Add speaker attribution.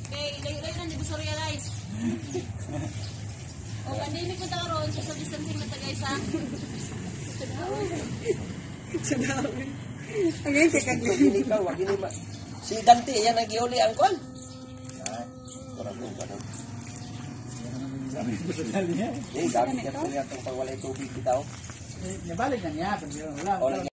Speaker 1: Kay ilayo-ilayo na, hindi ko realize. O, pandemic ko daw ron, social distancing na tagay sa...
Speaker 2: Sa dami. Ang ngayon, tekag lang.
Speaker 3: Hindi ka, wag ini ma. Si Dante, yan ang giuli ang kwan. Kurang ko ba daw?
Speaker 4: Sabi ko sa dali niya.
Speaker 3: Gamit yan po niya itong pagwalay tubig bitaw.
Speaker 4: Nabalik na niya, pero wala.